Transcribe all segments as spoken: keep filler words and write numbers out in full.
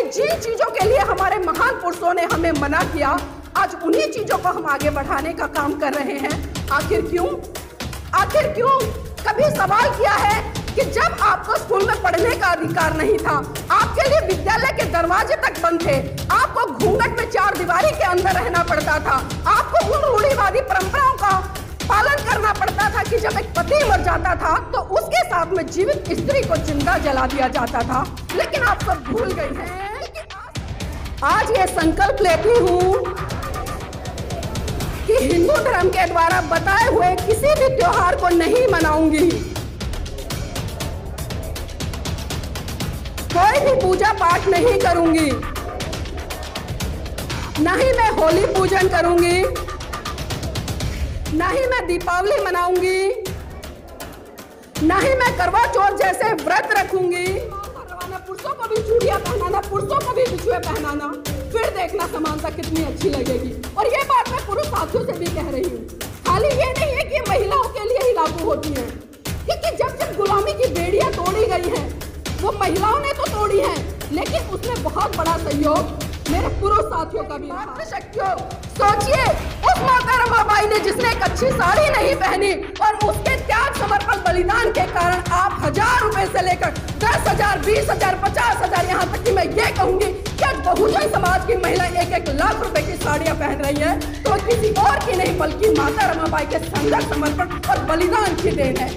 लेकिन जिन चीजों के लिए हमारे महान पुरुषों ने हमें मना किया, आज उन्हीं चीजों को हम आगे बढ़ाने का काम कर रहे हैं। आखिर क्यों? आखिर क्यों? कभी सवाल किया है कि जब आपको स्कूल में पढ़ने का अधिकार नहीं था, आपके लिए विद्यालय के दरवाजे तक बंद थे, आपको घूंघट में चार दीवारी के अंदर रहना पड़ता था, आपको उन रूढ़िवादी परंपराओं का पालन करना पड़ता था कि जब एक पति मर जाता था तो उसके साथ में जीवित स्त्री को जिंदा जला दिया जाता था, लेकिन आप सब भूल गए हैं। आज ये संकल्प लेती हूँ कि हिंदू धर्म के द्वारा बताए हुए किसी भी त्योहार को नहीं मनाऊंगी, कोई भी पूजा पाठ नहीं करूंगी, न ही मैं होली पूजन करूंगी, न ही मैं दीपावली मनाऊंगी, न ही मैं करवा चौथ जैसे व्रत रखूंगी। पुरुषों को भी चूड़ियां पहनाना, पुरुषों को भी बिछुए पहनाना, फिर देखना समानता कितनी अच्छी लगेगी। और ये बात मैं पुरुष साथियों से भी कह रही हूँ, खाली ये नहीं है कि महिलाओं के लिए ही लागू होती है, क्योंकि जब जब गुलामी की बेड़ियां तोड़ी गई हैं, वो महिलाओं ने तो तोड़ी है, लेकिन उसमें बहुत बड़ा सहयोग मेरे पुरुष साथियों का भी। मातृशक्तियों, सोचिए उस माता रमाबाई ने जिसने एक अच्छी साड़ी नहीं पहनी और उसके त्याग समर्पण बलिदान के कारण आप हजार रुपए से लेकर दस हजार बीस हजार पचास हजार यहाँ तक कि मैं ये कहूंगी कि बहुजन समाज की महिला एक एक लाख रुपए की साड़ियां पहन रही है, तो किसी और की नहीं बल्कि माता रमाबाई के संघर्ष समर्पण और बलिदान की देन है।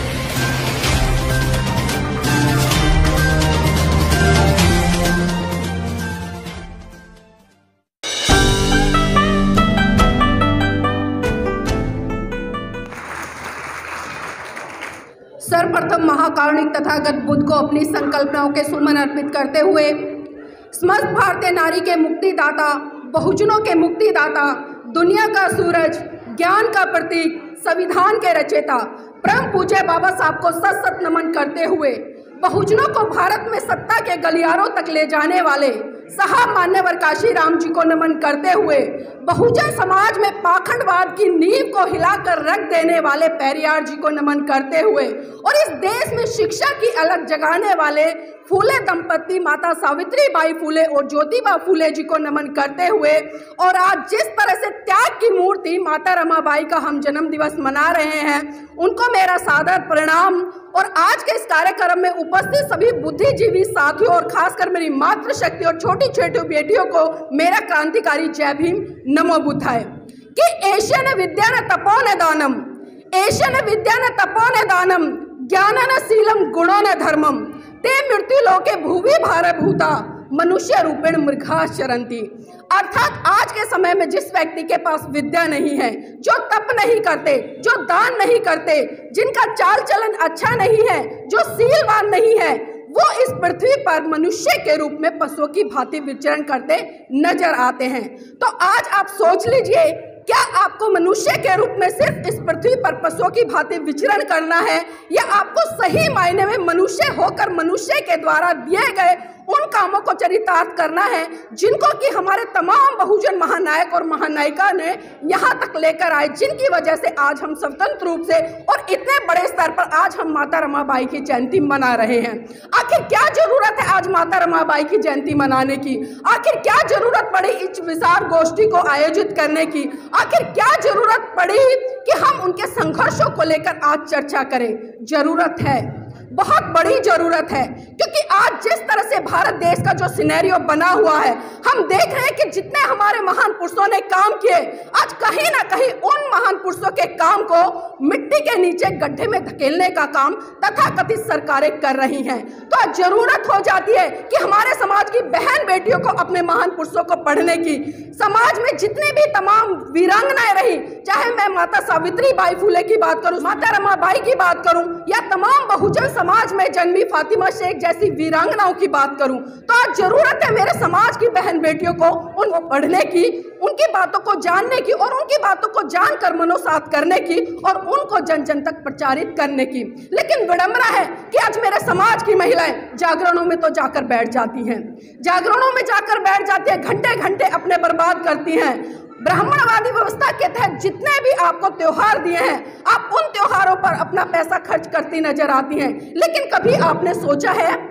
सर्वप्रथम महाकारुणिक तथागत बुद्ध को अपनी संकल्पनाओं के सुमन अर्पित करते हुए समस्त भारतीय नारी के मुक्तिदाता, बहुजनों के मुक्तिदाता, दुनिया का सूरज, ज्ञान का प्रतीक, संविधान के रचयिता परम पूज्य बाबा साहब को सत सत नमन करते हुए बहुजनों को भारत में सत्ता के गलियारों तक ले जाने वाले साहब मान्यवर काशीराम जी को नमन करते हुए बहुजन समाज में पाखंडवाद की नींव को हिलाकर रख देने वाले पेरियार जी को नमन करते हुए और इस देश में शिक्षा की अलग जगाने वाले फूले दंपति माता सावित्री बाई फूले और ज्योतिबा फूले जी को नमन करते हुए और आज जिस तरह से त्याग की मूर्ति माता रमाबाई का हम जन्म दिवस मना रहे हैं, उनको मेरा सादर प्रणाम। और आज के इस कार्यक्रम में उपस्थित सभी बुद्धिजीवी साथियों और खासकर मेरी मातृशक्ति और छोटी छोटी बेटियों को मेरा क्रांतिकारी जय भीम, नमो बुद्धाय। कि एशन विद्या न तपो न दानम, एशन विद्या न तपो न दानम, ज्ञान न शीलम गुणो न धर्मम, ते मृत्यु लोके भूवि भारभूता मनुष्य रूपेण मृगा चरंती। अर्थात आज के समय में जिस व्यक्ति के पास विद्या नहीं है, जो तप नहीं करते, जो दान नहीं करते, जिनका चाल चलन अच्छा नहीं है, जो शीलवान नहीं है, वो इस पृथ्वी पर मनुष्य के रूप में पशुओं की भांति विचरण करते नजर आते हैं। तो आज आप सोच लीजिए, क्या आपको मनुष्य के रूप में सिर्फ इस पृथ्वी पर पशुओं की भांति विचरण करना है, या आपको सही मायने में मनुष्य होकर मनुष्य के द्वारा दिए गए उन कामों को चरितार्थ करना है जिनको कि हमारे तमाम बहुजन महानायक और महानायिका ने यहाँ तक लेकर आए, जिनकी वजह से आज हम स्वतंत्र रूप से और इतने बड़े स्तर पर आज हम माता रमाबाई की जयंती मना रहे हैं। आखिर क्या जरूरत है आज माता रमाबाई की जयंती मनाने की? आखिर क्या जरूरत पड़ी इस विशाल गोष्ठी को आयोजित करने की? आखिर क्या जरूरत पड़ी कि हम उनके संघर्षों को लेकर आज चर्चा करें? जरूरत है, बहुत बड़ी जरूरत है, क्योंकि आज जिस तरह से भारत देश का जो सिनेरियो बना हुआ है, हम देख रहे हैं कि जितने हमारे महान पुरुषों ने काम किए, आज कहीं ना कहीं उन महान पुरुषों के काम को मिट्टी के नीचे गड्ढे में धकेलने का काम तथाकथित सरकारें कर रही हैं। तो आज जरूरत हो जाती है कि हमारे समाज की बहन बेटियों को अपने महान पुरुषों को पढ़ने की। समाज में जितनी भी तमाम वीरांगनाएं रही, चाहे मैं माता सावित्री बाई फूले की बात करूं, माता रमाबाई की बात करूं, या तमाम बहुजन समाज में जन्मी फातिमा शेख जैसी वीरांगनाओं की बात करूं, तो आज जरूरत है मेरे समाज की बहन बेटियों को उनको पढ़ने की, उनकी बातों को जानने की और उनकी बातों को जानकर मनोसात करने की और उनको जन जन तक प्रचारित करने की। लेकिन विडंबना है कि आज मेरे समाज की महिलाएं जागरणों में तो जाकर बैठ जाती हैं, जागरणों में जाकर बैठ जाती है, घंटे घंटे अपने बर्बाद करती हैं। ब्राह्मणवादी व्यवस्था के तहत जितने भी आपको त्योहार दिए हैं, आप उन त्योहारों पर अपना पैसा खर्च करती नजर आती हैं। लेकिन कभी आपने सोचा है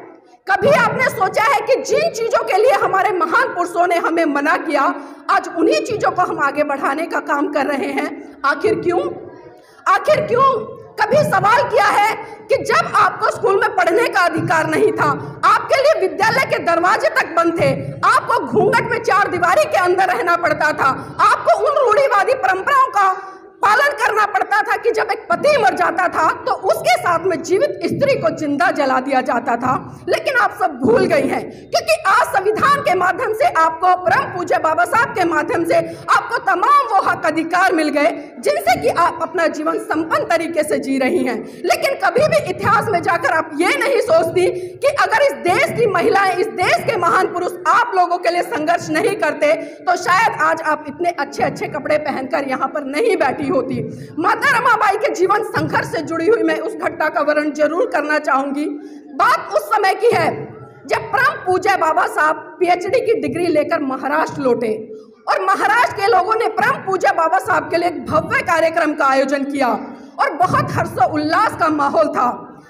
कभी आपने सोचा है कि जिन चीजों के लिए हमारे महान पुरुषों ने हमें मना किया, आज उन्हीं चीजों को हम आगे बढ़ाने का काम कर रहे हैं? आखिर क्यों? आखिर क्यों? कभी सवाल किया है कि जब आपको स्कूल में पढ़ने का अधिकार नहीं था, आपके लिए विद्यालय के दरवाजे तक बंद थे, आपको घूंघट में चार दीवारी के अंदर रहना पड़ता था, आपको उन रूढ़िवादी परंपराओं का पालन करना पड़ता था कि जब एक पति मर जाता था तो उसके साथ में जीवित स्त्री को जिंदा जला दिया जाता था। लेकिन आप सब भूल गई हैं, क्योंकि आज संविधान के माध्यम से आपको, परम पूज्य बाबा साहब के माध्यम से आपको तमाम वो हक अधिकार मिल गए जिनसे कि आप अपना जीवन संपन्न तरीके से जी रही हैं। लेकिन कभी भी इतिहास में जाकर आप ये नहीं सोचती कि अगर इस देश की महिलाएं, इस देश के महान पुरुष आप लोगों के लिए संघर्ष नहीं करते तो शायद आज आप इतने अच्छे अच्छे कपड़े पहनकर यहाँ पर नहीं बैठी होती। माता रमाबाई के जीवन संघर्ष से जुड़ी हुई मैं उस घटना का वर्णन जरूर करना चाहूंगी। बात उस समय की है जब परम पूज्य बाबा साहब पीएचडी की डिग्री लेकर महाराष्ट्र लौटे और महाराष्ट्र के लोगों ने परम पूज्य बाबा साहब के लिए एक भव्य कार्यक्रम का आयोजन किया और बहुत हर्षोल्लास का माहौल था।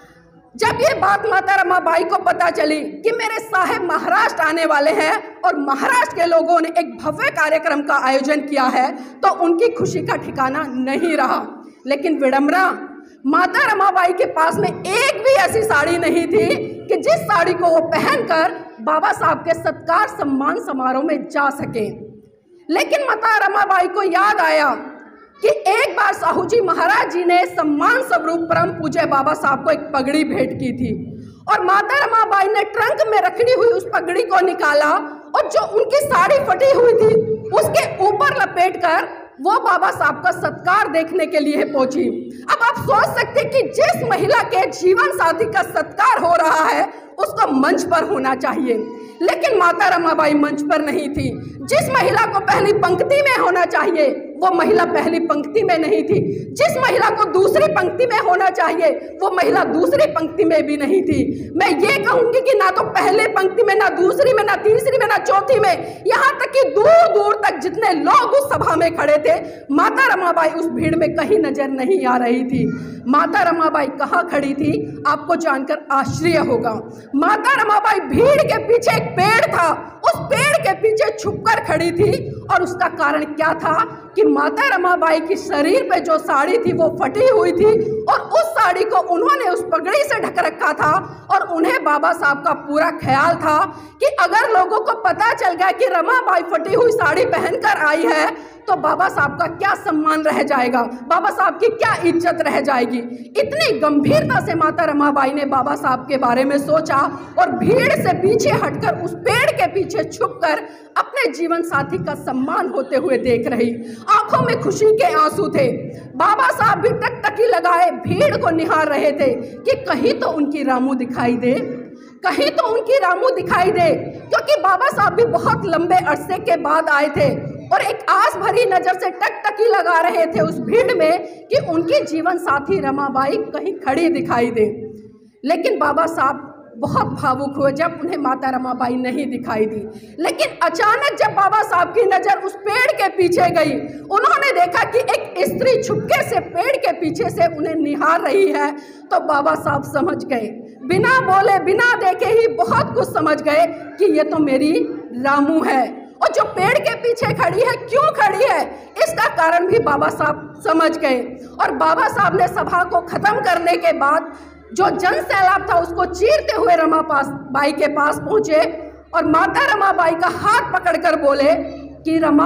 जब ये बात माता रमाबाई को पता चली कि मेरे साहेब महाराष्ट्र आने वाले हैं और महाराष्ट्र के लोगों ने एक भव्य कार्यक्रम का आयोजन किया है, तो उनकी खुशी का ठिकाना नहीं रहा। लेकिन विडंबना, माता रमाबाई के पास में एक भी ऐसी साड़ी नहीं थी कि जिस साड़ी को वो पहनकर बाबा साहब के सत्कार सम्मान समारोह में जा सके। लेकिन माता रमाबाई को याद आया कि एक बार साहू जी महाराज जी ने सम्मान स्वरूप परम पूज्य बाबा साहब को एक पगड़ी भेंट की थी और माता रमाबाई ने ट्रंक में रखी हुई उस पगड़ी को निकाला और जो उनकी साड़ी फटी हुई थी उसके ऊपर लपेटकर वो बाबा साहब का सत्कार देखने के लिए पहुंची। अब आप सोच सकते कि जिस महिला के जीवन साथी का सत्कार हो रहा है उसको मंच पर होना चाहिए, लेकिन माता रमाबाई मंच पर नहीं थी। जिस महिला को पहली पंक्ति में होना चाहिए वो महिला पहली पंक्ति में नहीं थी, जिस महिला को दूसरी पंक्ति में होना चाहिए वो महिला दूसरी पंक्ति में भी नहीं थी। मैं ये कहूंगी कि ना तो पहले पंक्ति में, ना दूसरी में, ना तीसरी में, ना चौथी में, यहाँ तक कि दूर दूर तक जितने लोग उस सभा में खड़े थे, माता रमाबाई उस भीड़ में कहीं नजर नहीं आ रही थी। माता रमाबाई कहाँ खड़ी थी आपको जानकर आश्चर्य होगा। माता रमाबाई भीड़ के पीछे एक पेड़ था, उस पेड़ के पीछे छुपकर खड़ी थी और उसका कारण क्या था कि माता रमाबाई की शरीर पे जो साड़ी थी वो फटी हुई थी और उस साड़ी को उन्होंने उस पगड़ी से ढक रखा था और उन्हें बाबा साहब का पूरा ख्याल था कि अगर लोगों को पता चल गया कि रमाबाई फटी हुई साड़ी पहनकर आई है तो बाबा साहब का क्या सम्मान रह जाएगा, बाबा साहब की क्या इज्जत रह जाएगी। इतनी गंभीरता से माता रमाबाई ने बाबा साहब के बारे में सोचा और भीड़ से पीछे हटकर उस पेड़ के पीछे छुपकर अपने जीवन साथी का सम्मान होते हुए देख रही। आंखों में खुशी के आंसू थे। बाबा साहब भी टकटकी लगाए भीड़ को निहार रहे थे कि कहीं तो उनकी रामू दिखाई दे, कहीं तो उनकी रामू दिखाई दे, क्योंकि बाबा साहब भी बहुत लंबे अरसे के बाद आए थे और एक आस भरी नजर से टकटकी लगा रहे थे उस भीड़ में कि उनकी जीवन साथी रमाबाई कहीं खड़ी दिखाई दे। लेकिन बाबा साहब बहुत भावुक हुए जब उन्हें माता रमाबाई नहीं दिखाई दी। लेकिन अचानक जब बाबा साहब की नजर उस पेड़ के पीछे गई, उन्होंने देखा कि एक स्त्री छुपके से पेड़ के पीछे से उन्हें निहार रही है, तो बाबा साहब समझ गए, बिना बोले बिना देखे ही बहुत कुछ समझ गए कि ये तो मेरी रामू है। और जो पेड़ के पीछे खड़ी है, क्यों खड़ी है, इसका कारण भी बाबा साहब समझ गए। और बाबा साहब ने सभा को खत्म करने के बाद जो जन सैलाब था उसको चीरते हुए रमा पास बाई के पास पहुंचे और माता रमाबाई का हाथ पकड़कर बोले कि रमा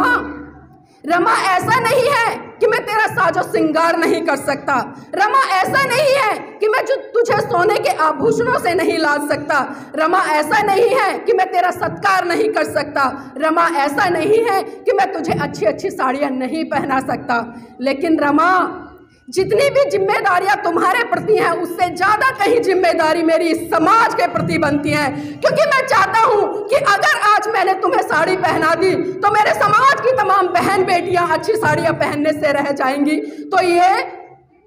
रमा ऐसा नहीं है कि मैं तेरा साजो श्रृंगार नहीं कर सकता, रमा ऐसा नहीं है कि मैं जो तुझे सोने के आभूषणों से नहीं लाद सकता, रमा ऐसा नहीं है कि मैं तेरा सत्कार नहीं कर सकता, रमा ऐसा नहीं है कि मैं तुझे अच्छी अच्छी साड़ियाँ नहीं पहना सकता, लेकिन रमा जितनी भी जिम्मेदारियां तुम्हारे प्रति हैं उससे ज्यादा कहीं जिम्मेदारी मेरी समाज के प्रति बनती है, क्योंकि मैं चाहता हूं कि अगर आज मैंने तुम्हें साड़ी पहना दी तो मेरे समाज की तमाम बहन बेटियां अच्छी साड़ियां पहनने से रह जाएंगी। तो ये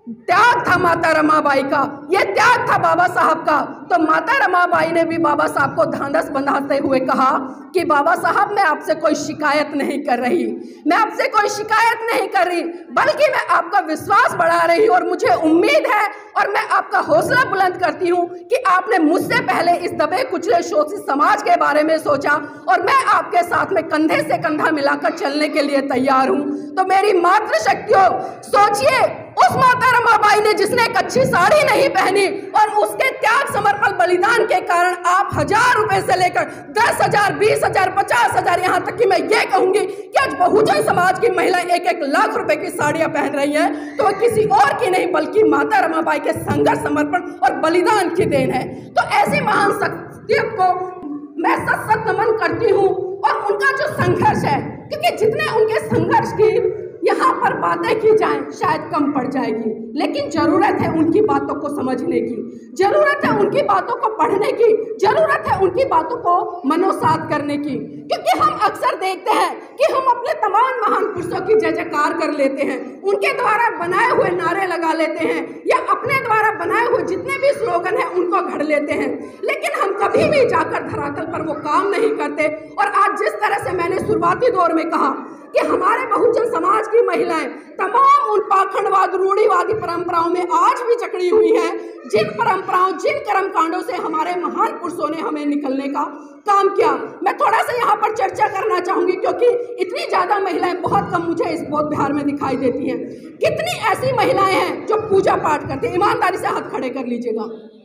त्याग था माता रमाबाई का, ये त्याग था बाबा साहब का। तो माता रमाबाई ने भी बाबा साहब को ढांढस बंधाते हुए कहा कि बाबा साहब मैं आपसे कोई शिकायत नहीं कर रही, मैं आपसे कोई शिकायत नहीं कर रही, बल्कि मैं आपका विश्वास बढ़ा रही हूँ और मुझे उम्मीद है और मैं आपका हौसला बुलंद करती हूँ कि आपने मुझसे पहले इस दबे कुचले शोषित समाज के बारे में सोचा और मैं आपके साथ में कंधे से कंधा मिलाकर चलने के लिए तैयार हूँ। तो मेरी मातृशक्तियों, सोचिए उस माता रमाबाई ने जिसने एक अच्छी साड़ी नहीं पहनी और उसके त्याग समर्पण बलिदान के कारण आप हजार रुपए से लेकर दस हजार बीस हजार पचास हजार यहाँ तक कि मैं ये कहूंगी कि आज बहुजन समाज की महिला एक एक लाख रुपए की साड़ियां पहन रही है, तो वह किसी और की नहीं बल्कि माता रमाबाई के संघर्ष समर्पण और बलिदान की देन है। तो ऐसी महान शख्सियत को मैं सत सत नमन करती हूँ और उनका जो संघर्ष है, क्योंकि जितने उनके संघर्ष की यहाँ पर बातें की जाएं शायद कम पड़ जाएगी, लेकिन जरूरत है उनकी बातों को समझने की, जरूरत है उनकी बातों को पढ़ने की, जरूरत है उनकी बातों को मनोसात करने की। क्योंकि हम अक्सर देखते हैं कि हम अपने तमाम महान पुरुषों की जय जयकार कर लेते हैं, उनके द्वारा बनाए हुए नारे लगा लेते हैं या अपने द्वारा बनाए हुए जितने भी स्लोगन हैं उनको घड़ लेते हैं, लेकिन हम कभी भी जाकर धरातल पर वो काम नहीं करते। और आज जिस तरह से मैंने शुरुआती दौर में कहा कि हमारे बहुजन समाज की महिलाएं तमाम उन पाखंडवाद रूढ़िवादी परंपराओं में आज भी जकड़ी हुई हैं, जिन परंपराओं जिन कर्मकांडों से हमारे महान पुरुषों ने हमें निकलने का काम किया। मैं थोड़ा सा यहाँ पर चर्चा करना चाहूंगी क्योंकि इतनी ज्यादा महिलाएं बहुत कम मुझे इस बौद्ध बिहार में दिखाई देती हैं। कितनी ऐसी महिलाएं हैं जो पूजा पाठ करती हैं? ईमानदारी से हाथ खड़े कर लीजिएगा।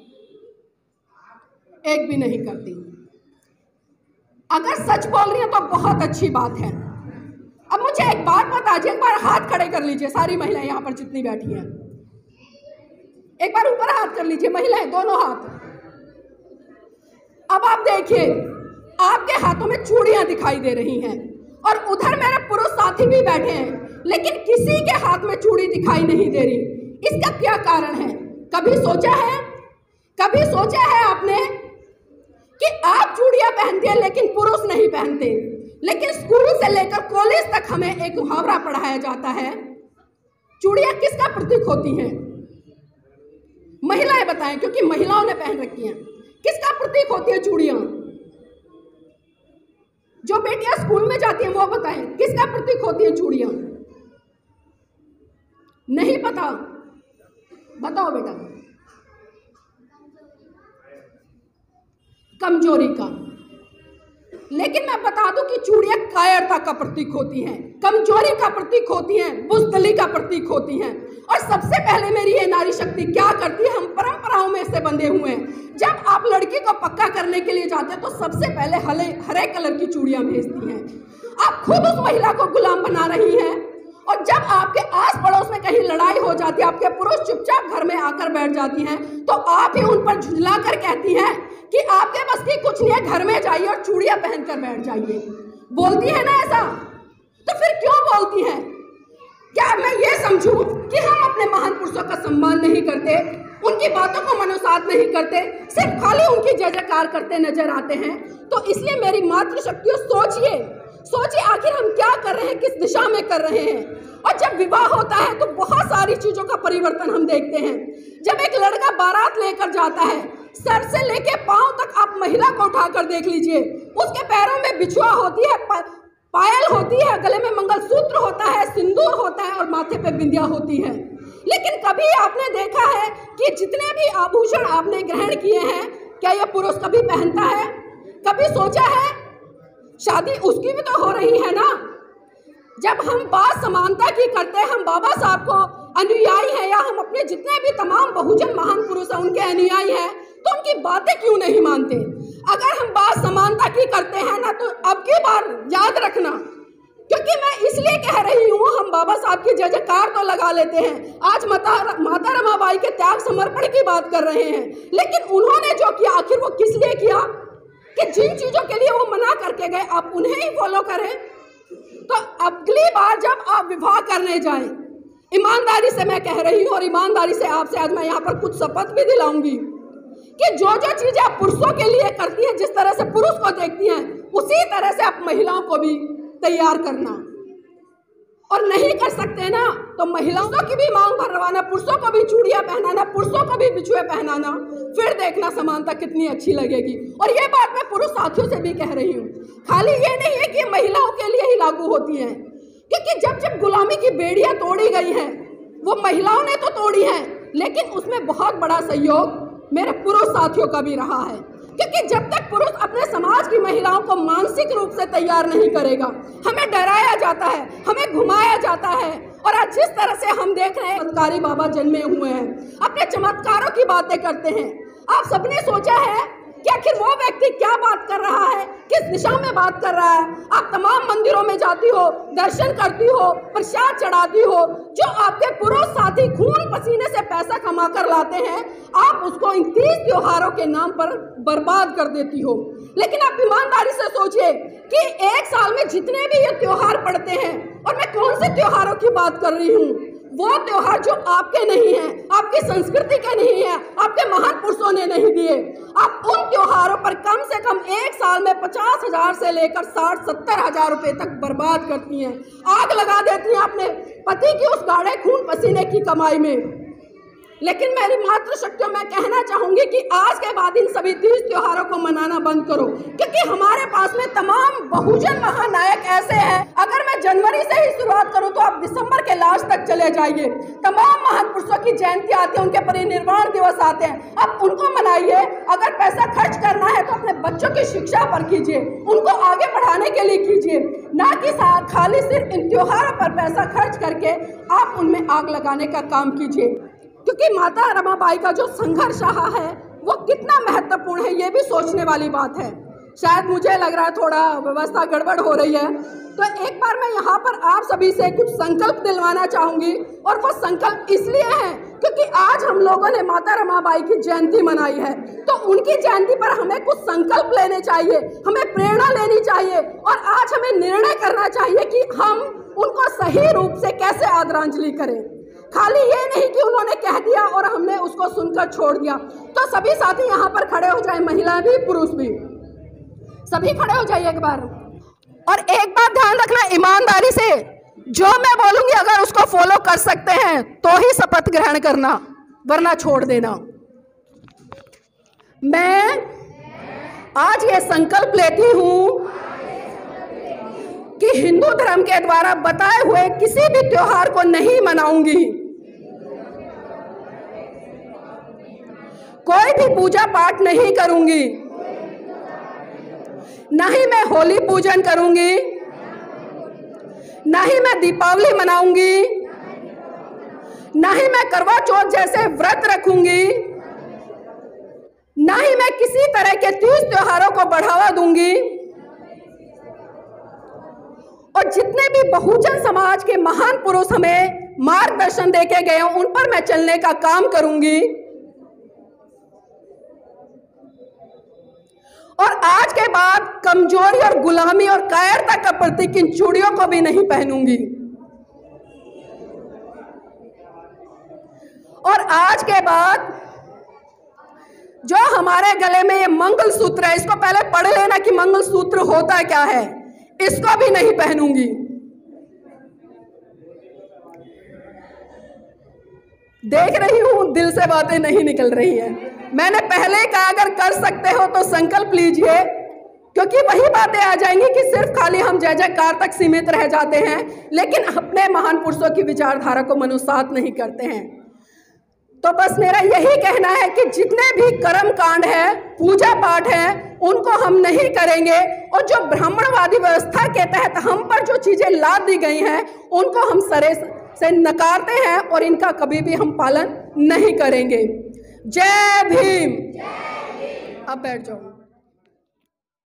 एक भी नहीं करती। अगर सच बोल रही है तो बहुत अच्छी बात है। अब मुझे एक बात बता दीजिए, एक बार हाथ खड़े कर लीजिए सारी महिलाएं यहाँ पर जितनी बैठी हैं, एक बार ऊपर हाथ कर लीजिए महिलाएं, दोनों हाथ। अब आप देखिए आपके हाथों में चूड़ियां दिखाई दे रही हैं और उधर मेरे पुरुष साथी भी बैठे हैं, लेकिन किसी के हाथ में चूड़ी दिखाई नहीं दे रही। इसका क्या कारण है? कभी सोचा है कभी सोचा है आपने कि आप चूड़ियां पहनते हैं लेकिन पुरुष नहीं पहनते? लेकिन स्कूल से लेकर कॉलेज तक हमें एक मुहावरा पढ़ाया जाता है। चूड़ियां किसका प्रतीक होती हैं? महिलाएं बताएं, क्योंकि महिलाओं ने पहन रखी हैं। किसका प्रतीक होती है चूड़ियां? जो बेटियां स्कूल में जाती हैं वो बताएं, किसका प्रतीक होती है चूड़ियां? नहीं पता? बताओ बेटा। कमजोरी का। लेकिन मैं बता दूं कि चूड़ियां कायरता का प्रतीक होती हैं, कमजोरी का प्रतीक होती हैं, बुज़दिली का प्रतीक होती हैं। और सबसे पहले मेरी ये नारी शक्ति क्या करती है? हम परंपराओं में से बंधे हुए हैं। जब आप लड़की को पक्का करने के लिए जाते हैं तो सबसे पहले हरे हरे कलर की चूड़ियां भेजती हैं। आप खुद उस महिला को गुलाम बना रही हैं और जब आपके आस पड़ोस में कहीं लड़ाई हो जाती है, आपके पुरुष चुपचाप घर में आकर बैठ जाती हैं, तो आप ही उन पर झुंझला कर कहती हैं कि आपके बस की कुछ नहीं है, घर में जाइए और चूड़ियां पहनकर बैठ जाइए। बोलती है ना ऐसा? तो फिर क्यों बोलती हैं? क्या मैं ये समझूं कि हम अपने महान पुरुषों का सम्मान नहीं करते, उनकी बातों को मनोसात नहीं करते, सिर्फ खाली उनकी जय जयकार करते नजर आते हैं? तो इसलिए मेरी मातृशक्तियों, सोचिए सोचिए आखिर हम क्या कर रहे हैं, किस दिशा में कर रहे हैं। और जब विवाह होता है तो बहुत सारी चीजों का परिवर्तन हम देखते हैं। जब एक लड़का बारात लेकर जाता है, सर से लेके पांव तक आप महिला को उठाकर देख लीजिए, उसके पैरों में बिछुआ होती है, पायल होती है, गले में मंगलसूत्र होता है, सिंदूर होता है और माथे पे बिंदिया होती है। लेकिन कभी आपने देखा है कि जितने भी आभूषण आपने ग्रहण किए हैं, क्या यह पुरुष कभी पहनता है? कभी सोचा है? शादी उसकी भी तो हो रही है ना। जब हम बात समानता की करते हैं, हम बाबा साहब को अनुयायी हैं या हम अपने जितने भी तमाम बहुजन महान पुरुष हैं उनके अनुयायी हैं, तो उनकी बातें क्यों नहीं मानते? अगर हम बात समानता की करते हैं ना, तो अब की बार याद रखना, क्योंकि मैं इसलिए कह रही हूँ, हम बाबा साहब की जय जयकार तो लगा लेते हैं, आज माता माता रमाबाई के त्याग समर्पण की बात कर रहे हैं, लेकिन उन्होंने जो किया आखिर वो किस लिए किया? कि जिन चीजों के लिए वो मना करके गए आप उन्हें ही फॉलो करें। तो अगली बार जब आप विवाह करने जाएं, ईमानदारी से मैं कह रही हूँ और ईमानदारी से आपसे आज मैं यहाँ पर कुछ शपथ भी दिलाऊंगी कि जो जो चीजें आप पुरुषों के लिए करती हैं, जिस तरह से पुरुष को देखती हैं, उसी तरह से आप महिलाओं को भी तैयार करना। और नहीं कर सकते ना तो महिलाओं की भी मांग भरवाना, पुरुषों को भी चूड़ियां पहनाना, पुरुषों को भी बिछुए पहनाना, फिर देखना समानता कितनी अच्छी लगेगी। और ये बात मैं पुरुष साथियों से भी कह रही हूँ, खाली ये नहीं है कि महिलाओं के लिए ही लागू होती है, क्योंकि जब जब गुलामी की बेड़ियां तोड़ी गई हैं वो महिलाओं ने तो तोड़ी हैं, लेकिन उसमें बहुत बड़ा सहयोग मेरे पुरुष साथियों का भी रहा है। क्योंकि जब तक पुरुष अपने समाज की महिलाओं को मानसिक रूप से तैयार नहीं करेगा, हमें डराया जाता है, हमें घुमाया जाता है। और आज जिस तरह से हम देख रहे हैं चमत्कारी बाबा जन्मे हुए हैं, अपने चमत्कारों की बातें करते हैं। आप सबने सोचा है कि आखिर वो व्यक्ति क्या बात कर रहा है, किस दिशा में बात कर रहा है। आप तमाम मंदिरों में जाती हो, दर्शन करती हो, प्रसाद चढ़ाती हो, जो आपके पुरुष साथी खून पसीने से पैसा कमा कर लाते हैं, आप उसको इन तीस त्योहारों के नाम पर बर्बाद कर देती हो। लेकिन आप ईमानदारी से सोचिए कि एक साल में जितने भी ये त्योहार पड़ते हैं, और मैं कौन से त्योहारों की बात कर रही हूँ, वो त्योहार जो आपके नहीं हैं, आपकी संस्कृति के नहीं है, आपके महान पुरुषों ने नहीं दिए। आप उन त्योहारों पर कम से कम एक साल में पचास हजार से लेकर साठ सत्तर हजार रुपए तक बर्बाद करती हैं, आग लगा देती हैं अपने पति की उस गाढ़े खून पसीने की कमाई में। लेकिन मेरी मातृशक्तियों मैं कहना चाहूंगी कि आज के बाद इन सभी तीज त्योहारों को मनाना बंद करो, क्योंकि हमारे पास में तमाम बहुजन महानायक ऐसे हैं। अगर मैं जनवरी से ही शुरुआत करूं तो आप दिसंबर के लास्ट तक चले जाइए। तमाम महान पुरुषों की जयंती आती है, उनके परिनिर्वाण दिवस आते हैं, आप उनको मनाइए। अगर पैसा खर्च करना है तो अपने बच्चों की शिक्षा पर कीजिए, उनको आगे बढ़ाने के लिए कीजिए, ना कि खाली सिर्फ इन त्योहारों पर पैसा खर्च करके आप उनमें आग लगाने का काम कीजिए। क्योंकि माता रमाबाई का जो संघर्ष रहा है वो कितना महत्वपूर्ण है, ये भी सोचने वाली बात है। शायद मुझे लग रहा है थोड़ा व्यवस्था गड़बड़ हो रही है, तो एक बार मैं यहाँ पर आप सभी से कुछ संकल्प दिलवाना चाहूँगी। और वो संकल्प इसलिए है क्योंकि आज हम लोगों ने माता रमाबाई की जयंती मनाई है, तो उनकी जयंती पर हमें कुछ संकल्प लेने चाहिए, हमें प्रेरणा लेनी चाहिए, और आज हमें निर्णय करना चाहिए कि हम उनको सही रूप से कैसे आदरांजलि करें। खाली ये नहीं कि उन्होंने कह दिया और हमने उसको सुनकर छोड़ दिया। तो सभी साथी यहाँ पर खड़े हो जाए, महिला भी पुरुष भी, सभी खड़े हो जाइए एक बार। और एक बात ध्यान रखना ईमानदारी से, जो मैं बोलूंगी अगर उसको फॉलो कर सकते हैं तो ही शपथ ग्रहण करना, वरना छोड़ देना। मैं आज ये संकल्प लेती हूँ कि हिंदू धर्म के द्वारा बताए हुए किसी भी त्योहार को नहीं मनाऊंगी, कोई भी पूजा पाठ नहीं करूंगी, ना ही मैं होली पूजन करूंगी, ना ही मैं दीपावली मनाऊंगी, ना ही मैं करवा चौथ जैसे व्रत रखूंगी, ना ही मैं किसी तरह के तीज त्योहारों को बढ़ावा दूंगी। और जितने भी बहुजन समाज के महान पुरुष हमें मार्गदर्शन देके गए हैं उन पर मैं चलने का काम करूंगी। और आज के बाद कमजोरी और गुलामी और कायरता का प्रतीक इन चूड़ियों को भी नहीं पहनूंगी। और आज के बाद जो हमारे गले में ये मंगलसूत्र है, इसको पहले पढ़ लेना कि मंगलसूत्र होता क्या है, इसको भी नहीं पहनूंगी। देख रही हूं दिल से बातें नहीं निकल रही हैं। मैंने पहले कहा अगर कर सकते हो तो संकल्प लीजिए, क्योंकि वही बातें आ जाएंगी कि सिर्फ खाली हम जय जयकार तक सीमित रह जाते हैं, लेकिन अपने महान पुरुषों की विचारधारा को मनुसात नहीं करते हैं। तो बस मेरा यही कहना है कि जितने भी कर्म कांड है, पूजा पाठ है, उनको हम नहीं करेंगे। और जो ब्राह्मणवादी व्यवस्था के तहत हम पर जो चीजें लाद दी गई हैं उनको हम सरे से नकारते हैं और इनका कभी भी हम पालन नहीं करेंगे। जय भीम। अब बैठ जाओ।